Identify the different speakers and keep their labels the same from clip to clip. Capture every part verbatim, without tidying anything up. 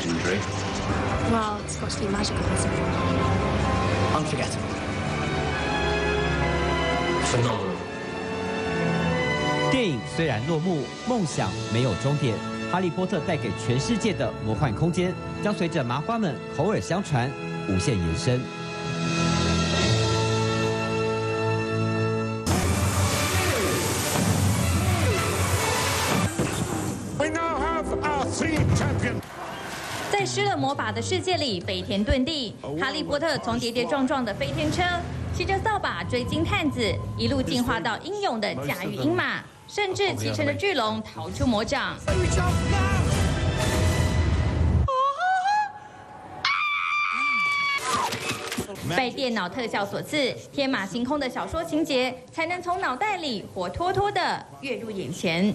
Speaker 1: legendary.
Speaker 2: Well, it's got to be magical, isn't it?
Speaker 1: Unforgettable. Phenomenal.
Speaker 3: 电影虽然落幕，梦想没有终点。哈利波特带给全世界的魔幻空间，将随着麻瓜们口耳相传，无限延伸。
Speaker 4: 在施了魔法的世界里，飞天遁地。哈利波特从跌跌撞撞的飞天车，骑着扫把追金探子，一路进化到英勇的驾驭鹰马，甚至骑乘着巨龙逃出魔掌。被电脑特效所赐，天马行空的小说情节才能从脑袋里活脱脱的跃入眼前。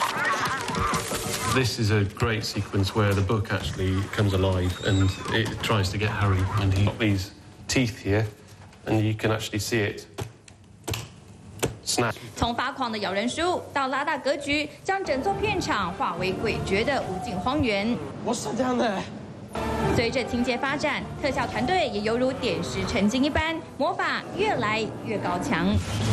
Speaker 5: This is a great sequence where the book actually comes alive and it tries to get Harry, and he's got these teeth here, and you can actually see it snap.
Speaker 4: 从发狂的咬人书到拉大格局，将整座片场化为诡谲的无尽荒原。
Speaker 1: What's that down there?
Speaker 4: 随着情节发展，特效团队也犹如点石成金一般，魔法越来越高强。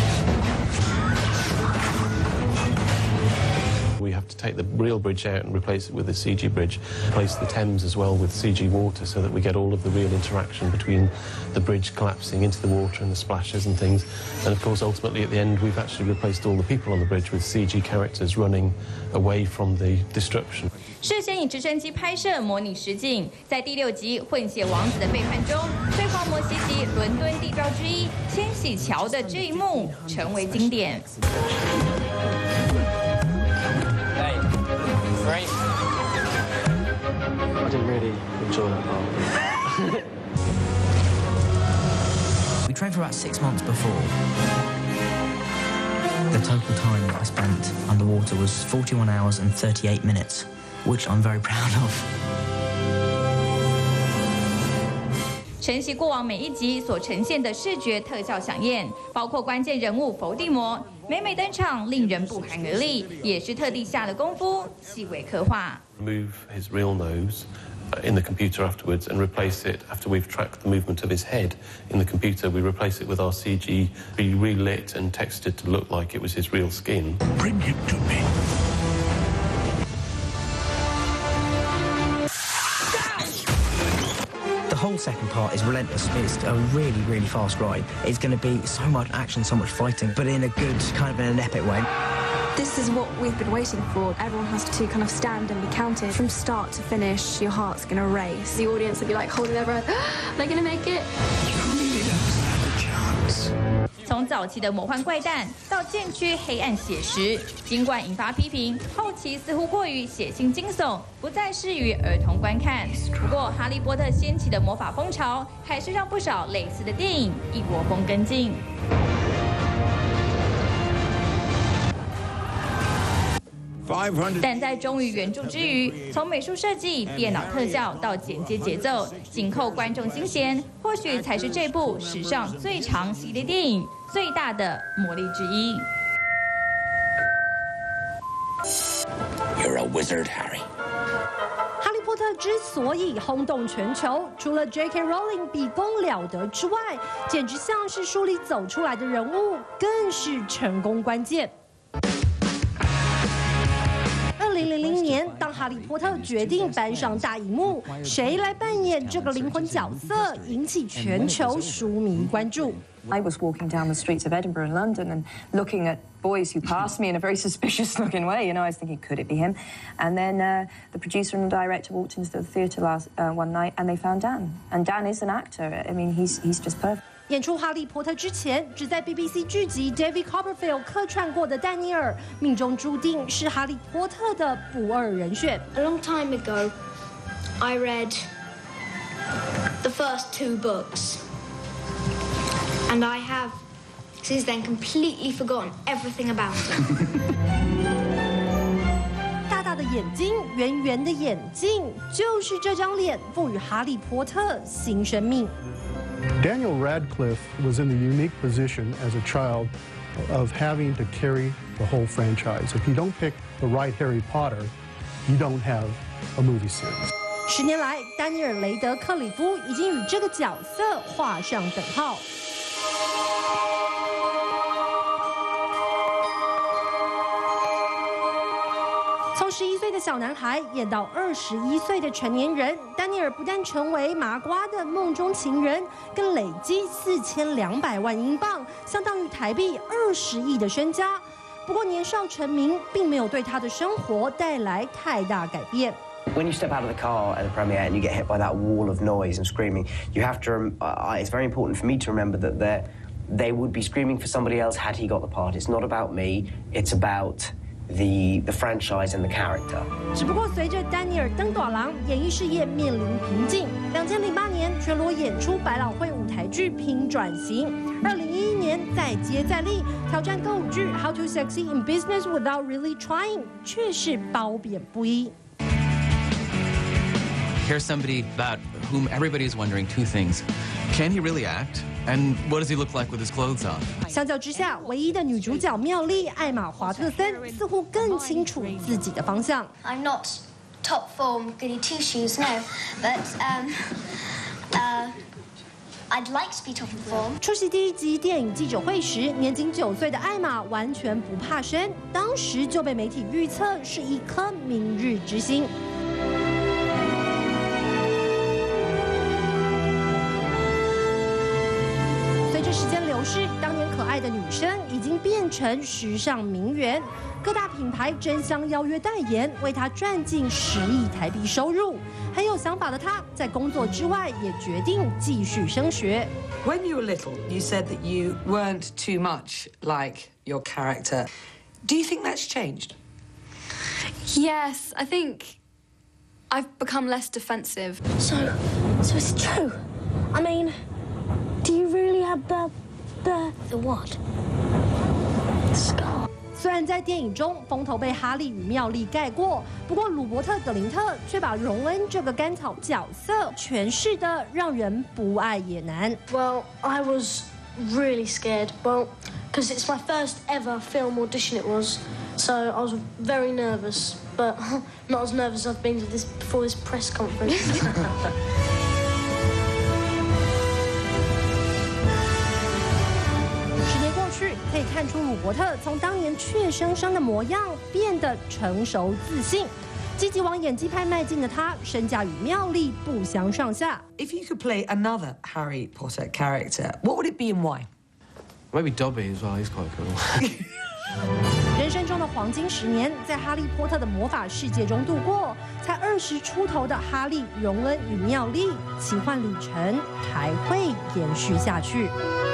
Speaker 5: We have to take the real bridge out and replace it with a C G bridge, replace the Thames as well with C G water so that we get all of the real interaction between the bridge collapsing into the water and the splashes and things. And of course, ultimately at the end, we've actually replaced all the people on the bridge with C G characters running away from the destruction.
Speaker 4: 事先以直升机拍摄模拟实景，在第六集《混血王子的背叛》中，废话魔袭击伦敦地标之一千禧桥的这一幕成为经典。
Speaker 1: Great. I didn't really enjoy that part.
Speaker 6: We trained for about six months before. The total time that I spent underwater was forty-one hours and thirty-eight minutes, which I'm very proud of.
Speaker 4: 承袭过往每一集所呈现的视觉特效响艳，包括关键人物伏地魔，每每登场令人不寒而栗，也是特地下了功夫，细微刻画。
Speaker 5: Remove his real nose in the computer afterwards and replace it after we've tracked the movement of his head in the computer. We replace it with our C G, be relit and textured to look like it was his real skin.
Speaker 7: Bring him to me.
Speaker 6: The whole second part is relentless. It's a really, really fast ride. It's going to be so much action, so much fighting, but in a good, kind of in an epic way.
Speaker 2: This is what we've been waiting for. Everyone has to kind of stand and be counted. From start to finish, your heart's going to race. The audience will be like holding their breath. They're going to make it.
Speaker 7: You really don't stand a chance.
Speaker 4: 从早期的魔幻怪诞到渐趋黑暗写实，尽管引发批评，后期似乎过于血腥惊悚，不再适于儿童观看。不过，哈利波特掀起的魔法风潮，还是让不少类似的电影一窝蜂跟进。 但在忠于原著之余，从美术设计、电脑特效到剪接节奏，紧扣观众心弦，或许才是这部史上最长系列电影最大的魔力之一。
Speaker 7: You're a wizard, Harry.
Speaker 8: 哈利波特之所以轰动全球，除了 J K Rowling 笔功了得之外，简直像是书里走出来的人物，更是成功关键。 二零零零年，当哈利波特决定搬上大荧幕，谁来扮演这个灵魂角色，引起全球书迷关注。
Speaker 9: I was walking down the streets of Edinburgh and London and looking at boys who passed me in a very suspicious-looking way. You know, I was thinking, could it be him? And then uh, the producer and the director walked into the theatre last uh, one night, and they found Dan. And Dan is an actor. I mean, he's he's just perfect.
Speaker 8: 演出《哈利波特》之前，只在 B B C 剧集 David Copperfield 客串过的丹尼尔，命中注定是哈利波特的不二人选。
Speaker 2: A long time ago, I read the first two books, and I have since then completely forgotten everything about it.
Speaker 8: 大大的眼睛，圆圆的眼镜，就是这张脸赋予哈利波特新生命。
Speaker 10: Daniel Radcliffe was in the unique position as a child of having to carry the whole franchise. If you don't pick the right Harry Potter, you don't have a movie series.
Speaker 8: 十年来，丹尼尔·雷德克里夫已经与这个角色画上等号。从十一岁的小男孩演到二十一岁的成年人，丹尼尔不但成为麻瓜的梦中情人，更累积四千两百万英镑，相当于台币二十亿的身家。不过年少成名，并没有对他的生活带来太大改变。
Speaker 6: When you step out of the car at the premiere and you get hit by that wall of noise and screaming, you have to. Uh, it's very important for me to remember that they they would be screaming for somebody else had he got the part. It's not about me. It's about the the franchise and the character.
Speaker 8: 只不过随着丹尼尔登短廊，演艺事业面临瓶颈。两千零八年全裸演出百老汇舞台剧拼转型。二零一一年再接再厉，挑战歌舞剧《How to Succeed in Business Without Really Trying》，却是褒贬不一。
Speaker 11: Here's somebody about whom everybody is wondering two things. Can he really act? And what does he look like with his clothes on?
Speaker 8: 相较之下，唯一的女主角妙丽艾玛华特森似乎更清楚自己的方向。
Speaker 2: I'm not top form goody two shoes, no, but um, uh, I'd like to be top form.
Speaker 8: 出席第一集电影记者会时，年仅九岁的艾玛完全不怕生，当时就被媒体预测是一颗明日之星。 时间流逝，当年可爱的女生已经变成时尚名媛，各大品牌争相邀约代言，为她赚进十亿台币收入。很有想法的她，在工作之外也决定继续升学。
Speaker 12: When you were little, you said that you weren't too much like your character. Do you think that's changed?
Speaker 13: Yes, I think I've become less defensive.
Speaker 2: So, so it's true. I mean. Do you really have the, the, the what? The scar.
Speaker 8: 虽然在电影中风头被哈利与妙丽盖过，不过鲁伯特·葛林特却把荣恩这个甘草角色诠释的让人不爱也难。
Speaker 2: Well, I was really scared. Well, because it's my first ever film audition. It was, so I was very nervous, but not as nervous as I've been to this before this press conference. 可以看出鲁伯特从当年怯生生的模样变得成熟自信，积极往演技派迈进的他，身价与妙丽不相上下。
Speaker 12: If you could play another Harry Potter character, what would it be and why?
Speaker 1: Maybe Dobby as well. He's quite cool.
Speaker 8: 人生中的黄金十年，在哈利波特的魔法世界中度过。才二十出头的哈利、荣恩与妙丽，奇幻旅程还会延续下去。